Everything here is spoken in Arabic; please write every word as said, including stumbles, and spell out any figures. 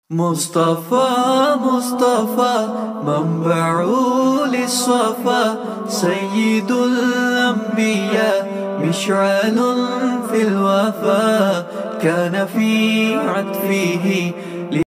مصطفى مصطفى منبع للصفا، سيد الأنبياء مشعل في الوفا، كان في عطفه